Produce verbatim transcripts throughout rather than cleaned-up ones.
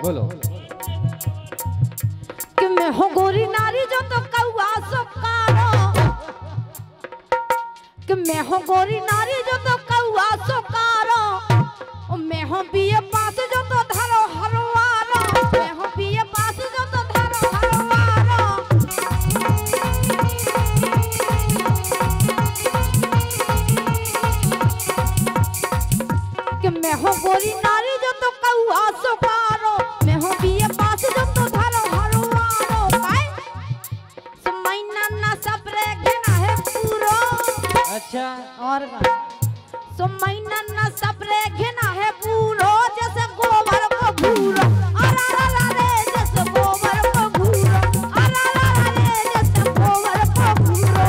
बोलो। कि मैं हो गोरी नारी जो तो कौआ सुकारो, कि मैं हो गोरी नारी जो तो कौआ सुकारो, मैं हो बीए पास जो तो धरो हरवारो, मैं हो बीए पास जो तो धरो हरवारो। कि मैं हो गोरी नारी जो तो कौआ सुकारो, मैं हो बीए पास जो तो धरो हरवारो। काय सुमैना ना सबरे घेना है पूरो। अच्छा और सुमैना ना सबरे घेना है पूरो, जैसे गोबर को भूरो। अरे अरे रे जैसे गोबर को भूरो, अरे अरे रे जैसे गोबर को भूरो।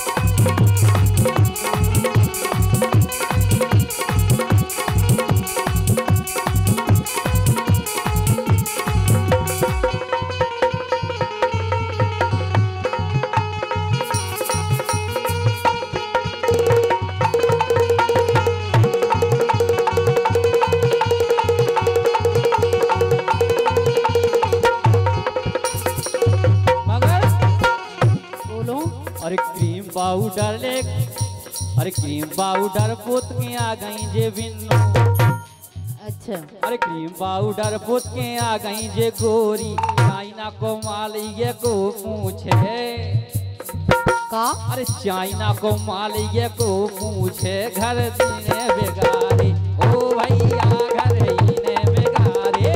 अरे क्रीम पाउडर ले, अरे क्रीम पाउडर पोत के आ गई जे बिन्नू। अच्छा अरे क्रीम पाउडर पोत के आ गई जे गोरी, चाइना को माल ये को पूछे का। अरे चाइना को माल ये को पूछे घर दीने बेगारी। ओ भैया घर ने बेगारी।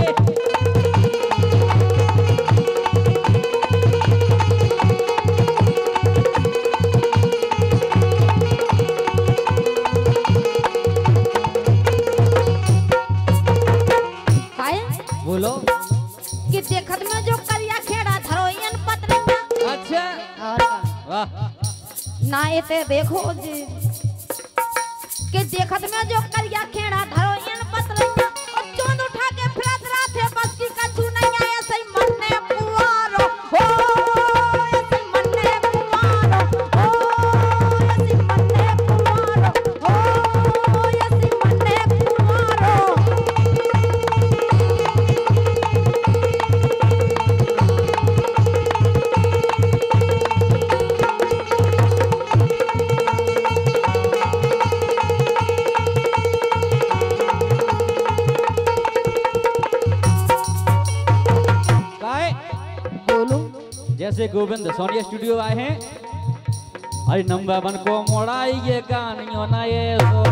बोलो कि देखत में जो करिया खेड़ा धरोइन पत्रिया। अच्छा और वाह ना एते देखो जी कि देखत में जो करिया खेड़ा धरोइन पत्रिया, और चोंद उठा के फिरत राथे बस की कछु नहीं आया सही मन्ने कुवारो हो, ऐसे मन्ने कुवारो हो, ऐसे मन्ने कुवारो हो, ऐसे मन्ने कुवारो। जैसे गोविंद सोनिया स्टूडियो आए हैं, अरे नंबर वन को मोड़ाई ये गानियों ना ये सो,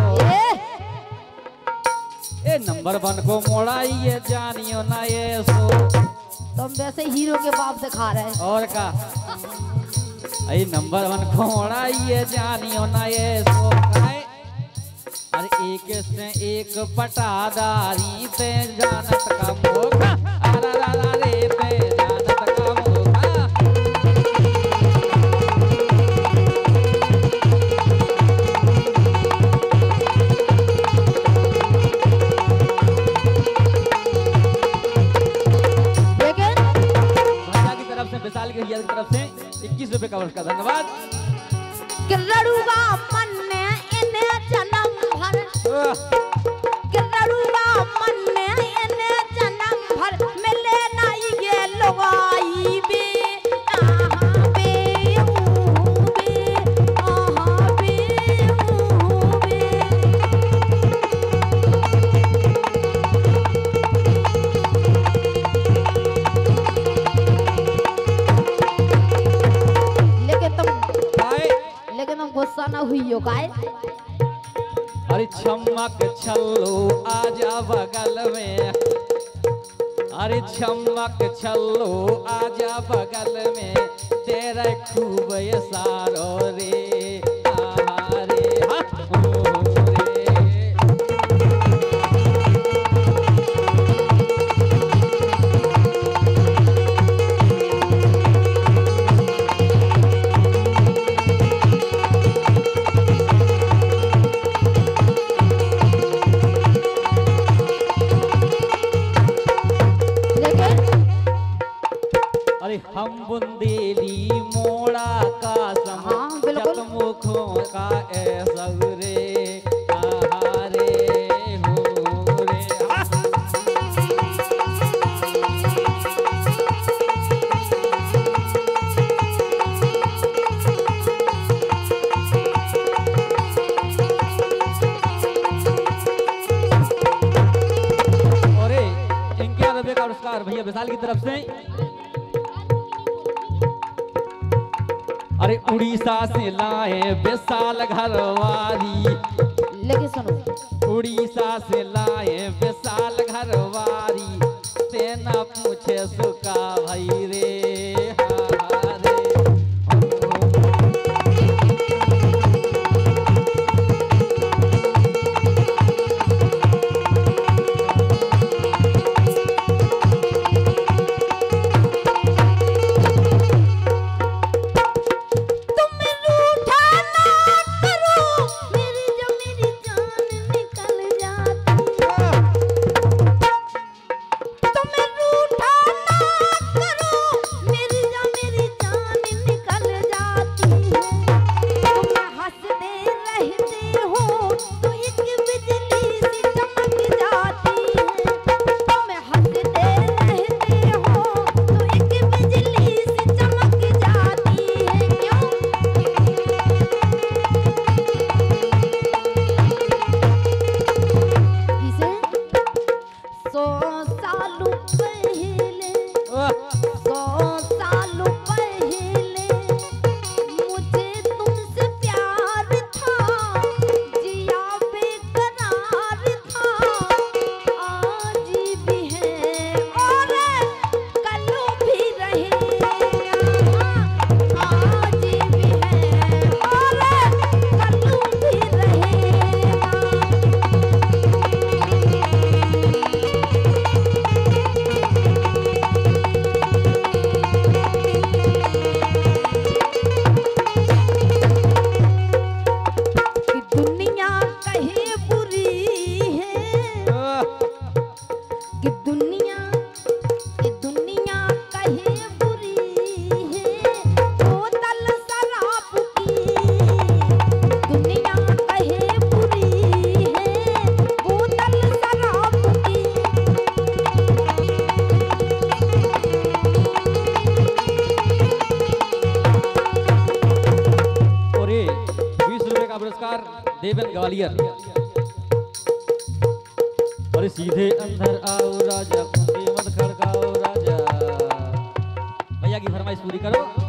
ए नंबर वन को मोड़ाई ये जानियों ना ये सो। तुम वैसे हीरो के बाप दिखा रहे हैं। और का अरे नंबर वन को मोड़ाई ये जानियों ना ये सो। अरे एक से एक पटादारी पे जानत का मोगा, अरे रे पे जानत का मोगा। विशाल के की तरफ से इक्कीस रुपए का वर्ष का धन्यवाद। किरड़ुआ मन ने इन्हें जन्म भर, किरड़ुआ मन ने इन्हें जन्म भर मिले ना ये लुगाई बे, आहा बे ऊ बे, आहा बे ऊ बे। गुस्सा ना हुई हो काय। अरे छमक छल्लो आजा बगल में, अरे छमक छल्लो आजा बगल में, तेरा खूब ये सारो रे आरे हा ओ रे। हम बुंदेली मोड़ा का समझत मुखों का ऐसा रे आहारे हो रे। पुरस्कार भैया विशाल की तरफ से। अरे उड़ीसा से लाए विशाल घरवारी, लेकिन सुनो, उड़ीसा से लाए विशाल घरवारी, सेना पूछे सुका भाई रे हा रे। देवन ग्वालियर। अरे सीधे अंदर आओ राजा, कुंडी मत खड़काओ राजा। भैया की फरमाइश पूरी करो।